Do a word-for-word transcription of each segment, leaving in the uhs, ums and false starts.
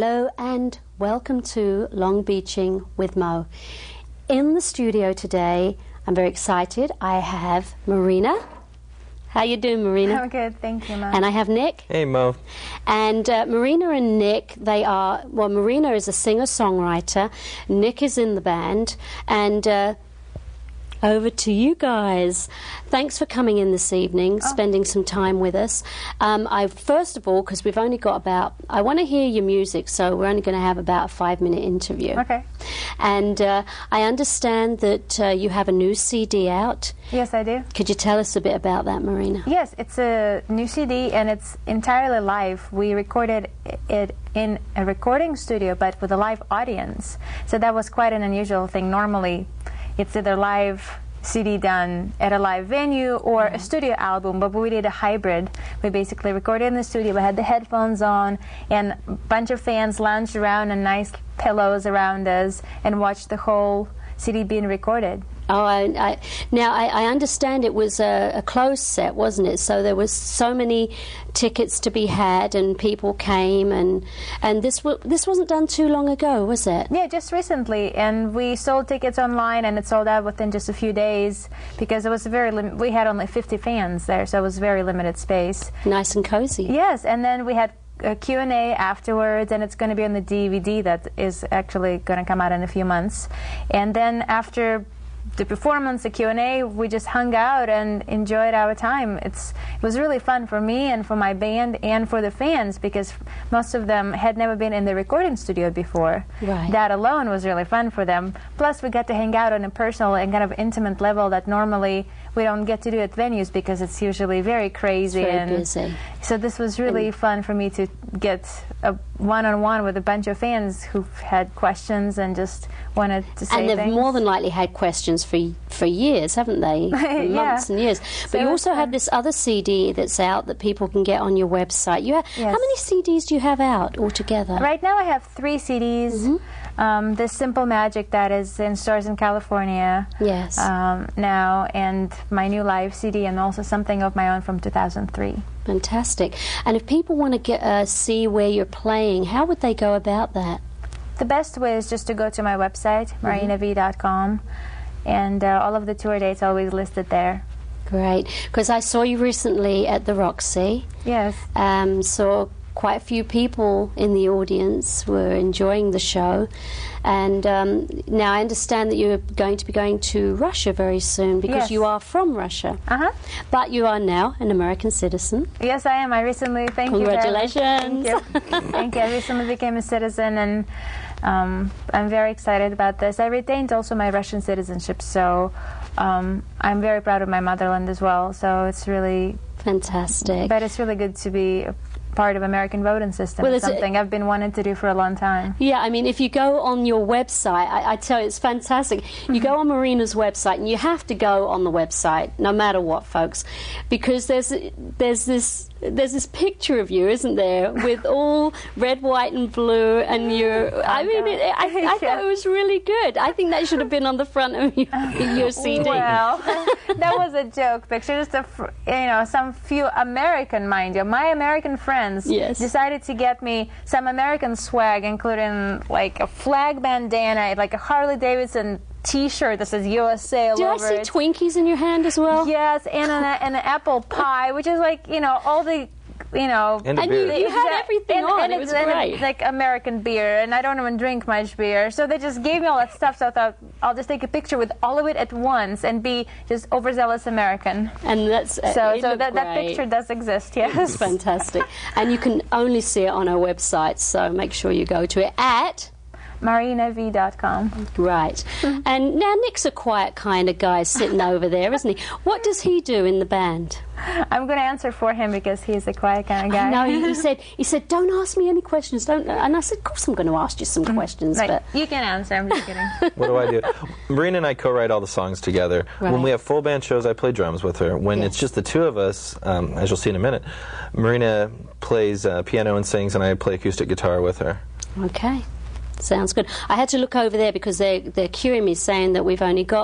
Hello and welcome to Long Beaching with Mo. In the studio today, I'm very excited. I have Marina. How you doing, Marina? I'm good, thank you, Mo. And I have Nick. Hey, Mo. And uh, Marina and Nick, they are, well, Marina is a singer-songwriter. Nick is in the band. And uh, over to you guys. Thanks for coming in this evening, oh. spending some time with us. Um, I first of all, because we've only got about, I want to hear your music, so we're only going to have about a five-minute interview. Okay. And uh, I understand that uh, you have a new C D out. Yes, I do. Could you tell us a bit about that, Marina? Yes, it's a new C D, and it's entirely live. We recorded it in a recording studio, but with a live audience. So that was quite an unusual thing. Normally, it's either live C D done at a live venue or a studio album, but we did a hybrid. We basically recorded in the studio. We had the headphones on, and a bunch of fans lounged around and nice pillows around us and watched the whole C D being recorded. Oh, I, I, now I, I understand it was a, a closed set, wasn't it? So there was so many tickets to be had, and people came, and and this w this wasn't done too long ago, was it? Yeah, just recently, and we sold tickets online, and it sold out within just a few days because it was very lim we had only fifty fans there, so it was very limited space. Nice and cozy. Yes, and then we had a Q and A afterwards, and it's going to be on the D V D that is actually going to come out in a few months. And then after the performance, the Q and A, we just hung out and enjoyed our time. It's, it was really fun for me and for my band and for the fans, because most of them had never been in the recording studio before. Right. That alone was really fun for them. Plus, we got to hang out on a personal and kind of intimate level that normally we don't get to do at venues because it's usually very crazy. It's very and busy. So this was really and fun for me to get a one-on-one with a bunch of fans who had questions and just wanted to say And they've things. more than likely had questions for for years, haven't they? For months Yeah. and years. But So you also fun. have this other C D that's out that people can get on your website. You have, Yes. How many C Ds do you have out altogether? Right now I have three C Ds. Mm-hmm. Um, the Simple Magic that is in stores in California Yes. um, now, and my new live C D, and also something of my own from two thousand three. Fantastic. And if people want to get uh, see where you're playing, how would they go about that? The best way is just to go to my website, Mm-hmm. marina v dot com, and uh, all of the tour dates are always listed there. Great. Because I saw you recently at the Roxy. Yes. Um, saw quite a few people in the audience were enjoying the show. And um, now I understand that you're going to be going to Russia very soon, because Yes. you are from Russia. Uh-huh. But you are now an American citizen. Yes, I am. I recently, thank Congratulations. you. Thank you. Thank you. I recently became a citizen, and um, I'm very excited about this. I retained also my Russian citizenship, so um, I'm very proud of my motherland as well. So it's really Fantastic. But it's really good to be part of American voting system. Well, it's it's something I've been wanting to do for a long time. Yeah, I mean, if you go on your website, I, I tell you, it's fantastic. You go on Marina's website, and you have to go on the website, no matter what, folks, because there's there's this there's this picture of you, isn't there, with all red, white, and blue, and you're. I mean, it, I, I thought it was really good. I think that should have been on the front of your, your C D. Well, that was a joke picture. Just a, fr you know, some few American, mind you, my American friends. Yes. Decided to get me some American swag, including like a flag bandana, like a Harley Davidson T-shirt that says U S A all Did I over see it. Twinkies in your hand as well? Yes, and an, and an apple pie, which is like, you know, all the, you know, And a And beer. you, you had everything and, on. and it it's was and great. it's like American beer, and I don't even drink much beer, so they just gave me all that stuff. So I thought I'll just take a picture with all of it at once and be just overzealous American. And that's uh, So, it so looked that, that great. picture does exist. Yes, It's fantastic. And you can only see it on our website, so make sure you go to it at marina v dot com. Right. And now Nick's a quiet kind of guy sitting over there, isn't he? What does he do in the band? I'm going to answer for him because he's a quiet kind of guy. No, he, he said, he said, don't ask me any questions. Don't. And I said, of course I'm going to ask you some questions. Right. But You can answer. I'm just kidding. What do I do? Marina and I co-write all the songs together. Right. When we have full band shows, I play drums with her. When Yes. it's just the two of us, um, as you'll see in a minute, Marina plays uh, piano and sings, and I play acoustic guitar with her. okay. Sounds good. I had to look over there because they're, they're cueing me, saying that we've only got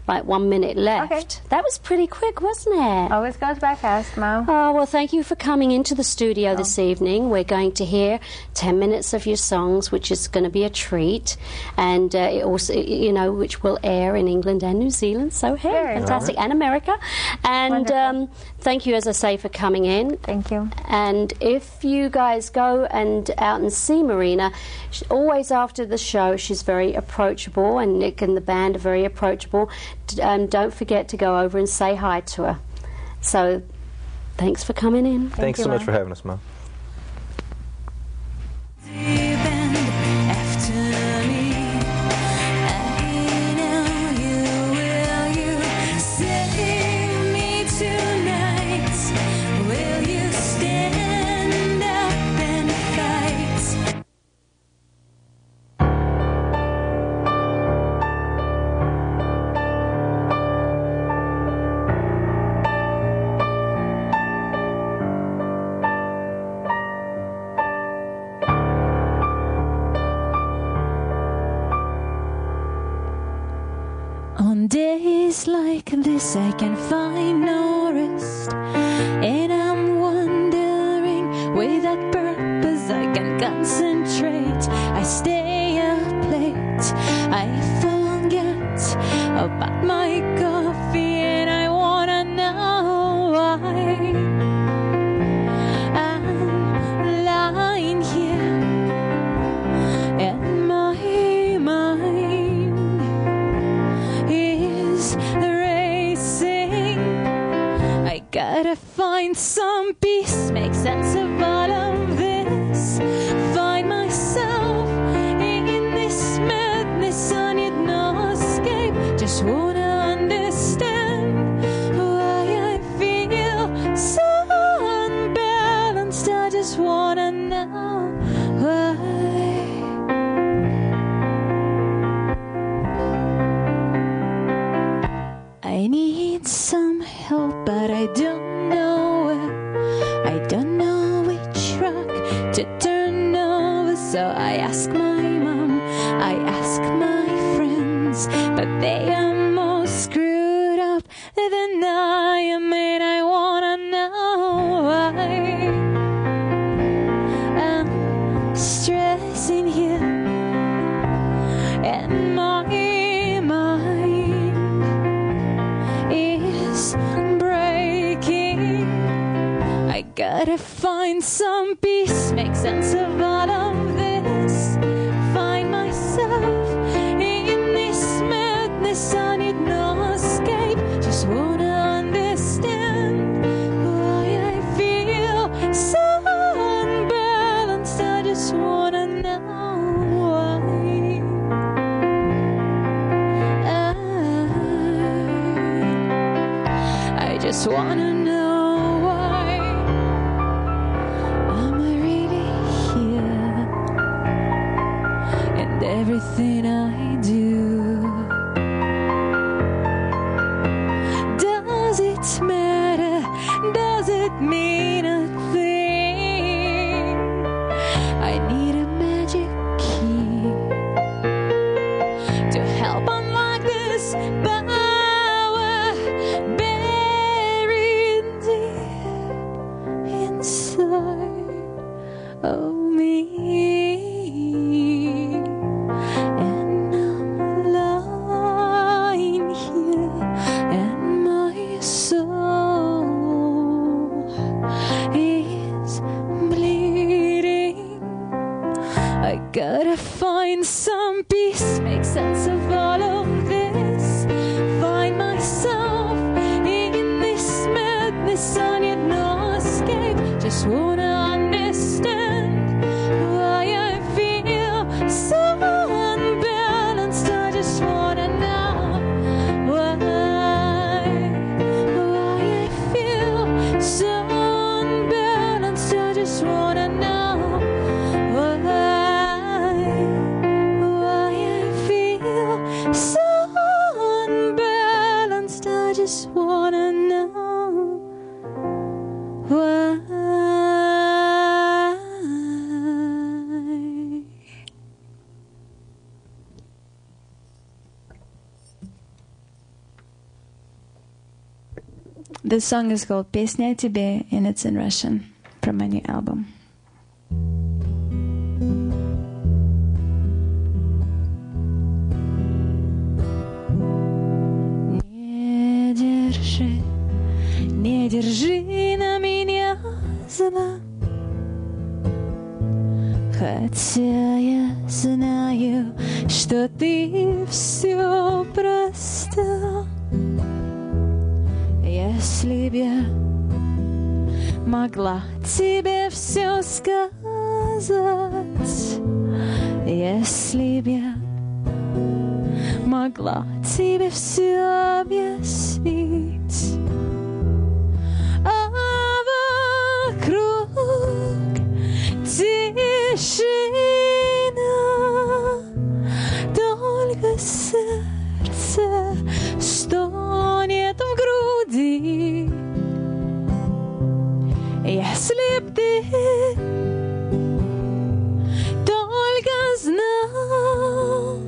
like one minute left. Okay. That was pretty quick, wasn't it? Always goes by fast, Mo. Oh, well, thank you for coming into the studio this evening. We're going to hear ten minutes of your songs, which is going to be a treat, and uh, it also, you know, which will air in England and New Zealand. So, hey, Very fantastic, and America. And um, thank you, as I say, for coming in. Thank you. And if you guys go and out and see Marina, she, always after the show, she's very approachable, and Nick and the band are very approachable. D- Um, don't forget to go over and say hi to her. So, thanks for coming in. Thanks you, so much Mo. for having us, Mo. On days like this I can find no rest, and I'm wondering without purpose I can concentrate. I stay up late, I forget about my coffee, and I wanna know why I'm lying here and my mind is racing. I gotta find some peace, make sense of all of this, find myself in this madness. I need no escape, just wanna understand why I feel so unbalanced. I just wanna know why. I need some help, but I don't know where. I don't know which rock to turn over. So I ask my mom, I ask my friends, but they are more screwed up than I am, and I wanna know why I'm stressing here, and my mind is breaking. I gotta find some peace, make sense of all of this, find myself in this madness. I need no escape, just wanna understand why I feel so unbalanced. I just wanna know why I, I just wanna know why I'm really here, and everything I do, does it matter? Does it mean a thing? I need a magic key to help unlock this power buried deep inside of me. And I'm lying here, and my soul is bleeding. I gotta find some peace, make sense of all of this, find myself in This song is called «Песня о тебе», and it's in Russian from my new album. Не держи, не держи на меня зла, хотя я знаю, что ты все простил. Если б я могла тебе все сказать, если б я могла тебе все объяснить, а вокруг тишина, только сердце стонет в груди. Если б ты только знал,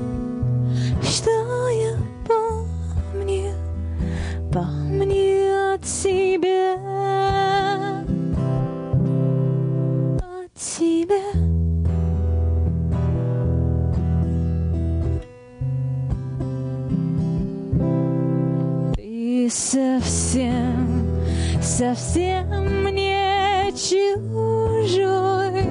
что я помню, помню о тебе, о тебе. Ты совсем, совсем не чужой,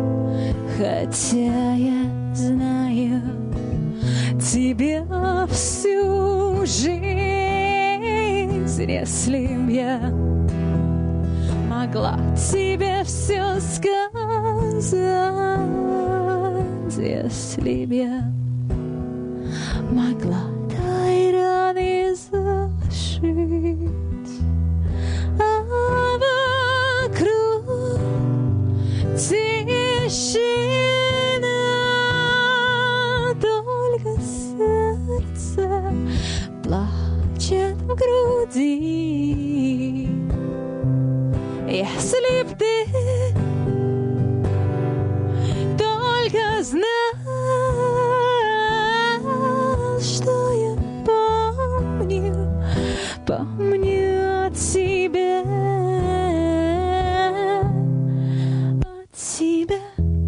хотя я знаю тебя всю жизнь. Если б я могла тебе все сказать, если б я могла дай раны зашить, а вокруг тишина, только сердце плачет в груди. Если б ты только знал, что я помню, помню о тебе, о тебе.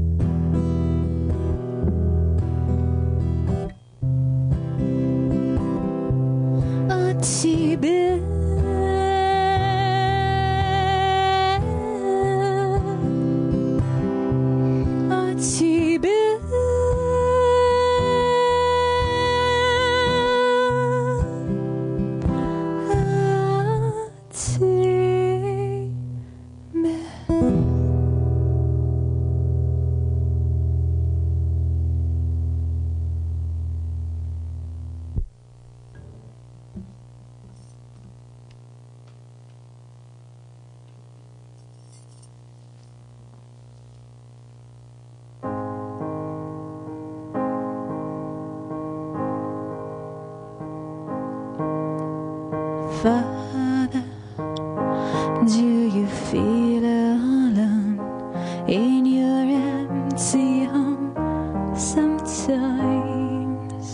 О тебе. О тебе. Father, do you feel alone in your empty home sometimes?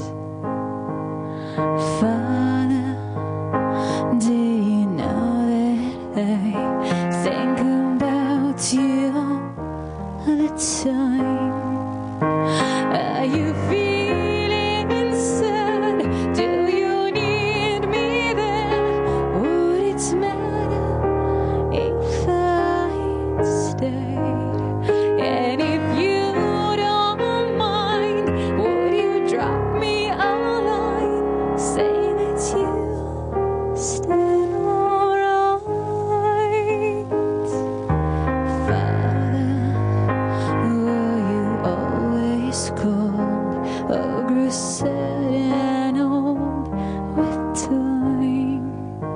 Father, do you know that I think about you all the time? Are you feeling sad? Do you need me there? Would it matter if I stayed? And if you don't mind, would you drop me a line? Say that you still alright. Father, were you always cold or grew sad and old with time?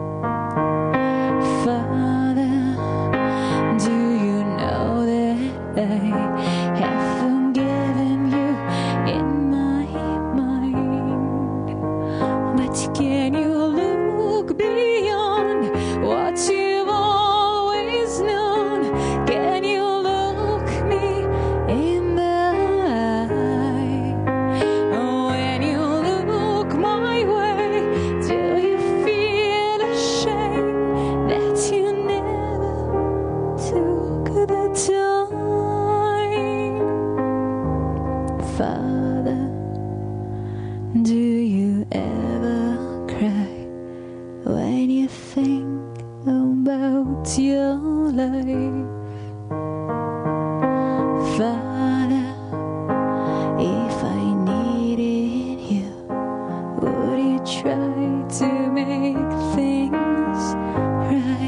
Father, do you know that I have forgiven you in my mind? But can you look beyond what you've always known? Can you look me in the eye? When you look my way, do you feel ashamed? try to make things right.